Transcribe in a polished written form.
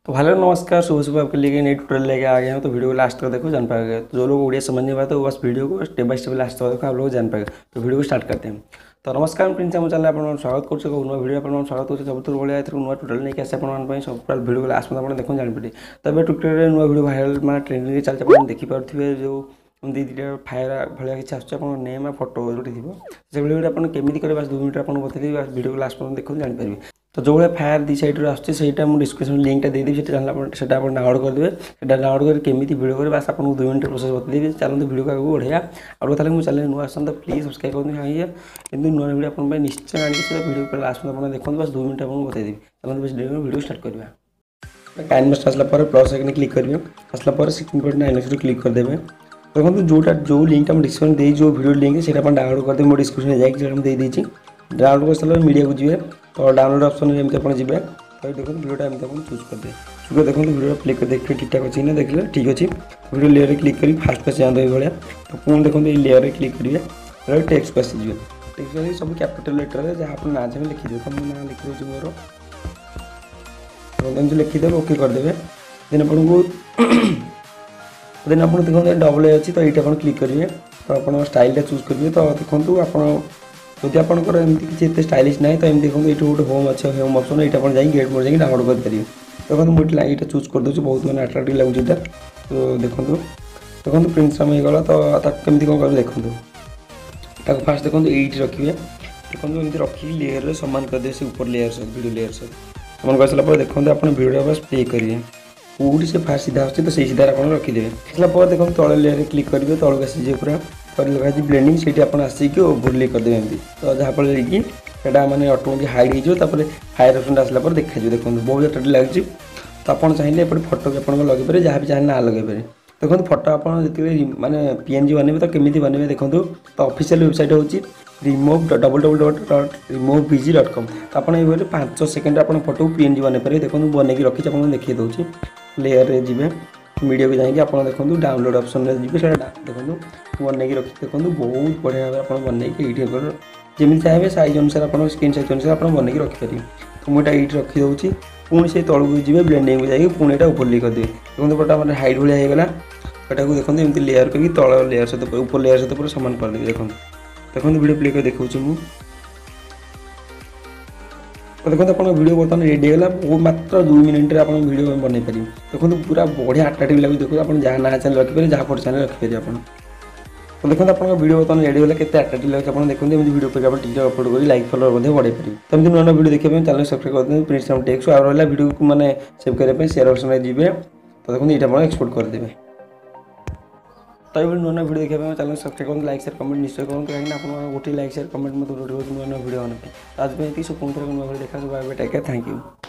तो हेलो नमस्कार, सुबह सुबह आपके लिए नई ट्यूटोरियल लेके आ गए हैं। तो वीडियो को लास्ट तक देखो, जान पाएंगे। तो जो लोग उड़िया समझ नहीं पाते वो बस वीडियो को स्टेप बाय स्टेप लास्ट तक देखो, आप लोग जान पाएंगे। तो वीडियो को स्टार्ट करते हैं। तो नमस्कार प्रिंस आम चैनल आप स्वागत कर नुआ वीडियो आप स्वागत कर सब भाई नुआ टोटाल नहीं आसे आप सब पूरा वीडियो को लास्ट में देखो जानीपारे। तो ये ट्यूटोरियल नुआ वीडियो भाइराल मैं ट्रेंडिंग चलते आप देखिपे जो दी दुटा फायर भाया किसी आसो नेम फोटो जो थी वीडियो आप केमी करें 2 मिनट आपको बताइए। वीडियो को लास्ट में देखो जानीपारे। तो जो भाई फायर दी सैड आसटा मुझे डिस्क्रिप्शन लिंकटा देदेवी से डाउनलोड करेंगे। डाउनलोड कर केमी वीडियो करें बस आपको 2 मिनट प्रोसेस बताइए। चलते वीडियो को आगे बढ़िया और ताले मुझे चैनल नुआ आसान तो प्लीज सब्सक्राइब करते हैं कि नुआ वीडियो आप निश्चय आगे वीडियो को लास्ट में आप देखते बस 2 मिनट आपको बताइए। चलते बस वीडियो स्टार्ट करवा। कैनवास आसला प्लस आइकन क्लिक करेंगे। आसला 16.9 क्लिक करदे। देखो जोटा जो लिंक डिस्क्रिप्शन दे जो वीडियो लिंक से डाउनलोड करदे मो डिस्क्रिप्शन जाइए डाउनलोड कर सारा मीडिया को जी तो डाउनलोड ऑप्शन में आप जी तो देखो वीडियो एमती आप चूज करदे। चूज देखो वीडियो प्ले कर देखिए ठीक ठाक अच्छी ना देखिए ठीक अच्छे। वीडियो लेयर क्लिक करी फास्ट पे जाते भाया। तो पुणी देखो ये लेयर क्लिक करेंगे टेक्स्ट पे आसीजे। टेक्स्ट पे सब कैपिटल लेटर जहाँ आप ना चाहिए लिखिदे। तो मुझे ना लिखी मोर एमती लिखिदे ओके करदे। देन आपको देन आप देखो डबल ए अच्छी तो ये क्लिक करेंगे। तो आप स्टाइल चूज करेंगे। तो देखो आप जब आपंकर एमती किसी स्टाइलिश ना तो एम देखो ये गोटे होम अच्छे होम ऑप्शन यहाँ जाए गेट मोड जाए डाउनलोड करेंगे। देखो मुझे यहाँ चूज कर दूसरी बहुत मैंने अट्राक्टिव लगुच। तो देखो देखो प्रिंट हो गला। तो कमी कौन कर देखो फास्ट देखो ये रखिए। देखो एमती रखिए लेयर सामान करदे से ऊपर लेयर सब वीडियो लेयर सब सामान कर सारा देखो आप वीडियो बस प्ले करेंगे कौटी से फास्ट सीधा आते तो सीधा आप रखिदे। आसला देखो तले लेयर क्लिक करेंगे तौक आसीजे पूरा लगे ब्लेंडिंग से आप आसिक ओवरले करदे एमती। तो जहाँफल कि मैंने ऑटोमेटिक हाइड हो फायर ऑप्शन आसला देखा देखो बहुत अट्राक्टिव लगे। तो आप चाहिए एपटे फोटो भी आप लगे पारे जहाँ भी चाहे ना लगे पारे। देखो फोटो आप माने PNG बने तो केमी बने देखो। तो ऑफिशियल वेबसाइट हूँ www.removebg.com। तो आप ये 5 सेकेंड आप फोटो PNG बने पारे। देखो बनई रखी आपको देखिए दूसरी लेयर जी मीडिया को जाइए आप देखो डाउनलोड ऑप्शन में जी देखो बनई रखी देखो बहुत बढ़िया भाव आप बनई ये जमी चाहिए साइज अनुसार आप स्क्रीन साइज अनुसार आप बनई रखिपारे। तो मुझे ये रखी दूसरी पुणी से तौक जी ब्लेंडिंग को जाइए पुणी यहाँ ऊपर करदे। देखो बटा मैंने हाइट भाया होगा यहाँ देखो एमती लेयर करके तल लेयर सहित ऊपर लेयर सहित पूरा सामान करदेवी। देखो देखो वीडियो प्ले कर देखा मुझे। तो देखो आप वीडियो बर्तमान रेडी है वो मात्र 2 मिनट आप वीडियो बनई पारे। देखो पूरा बढ़िया अट्राक्टिव लगे। देखो आप जहाँ ना चैनल रखिपारे जहाँ फोटो चैनल रखिपारे आप। तो देखो आप वीडियो बर्तमान रेडी है केते अट्राक्टिव लगे। आप देखते वीडियो पर टिकटॉक अपलोड कर लाइक फॉलोअर बढ़ाई पारे। तो एमती नुआ वीडियो देखिए चैनल सब्सक्राइब करते प्रिंस टेक्स और रहा वीडियो को मैंने सेव करने शेयर ऑप्शन में जी। तो देखो ये आप एक्सपोर्ट करदे। तो ये नुआ वीडियो देखिए चैनल सब्सक्राइब करते लाइक शेयर कमेंट निश्चय करूँ कहीं आप गोटे लाइक शेयर कमेंट मत नुआ वीडियो आज में सब पुणी नुआ वीडियो देखा। Bye bye take care thank you.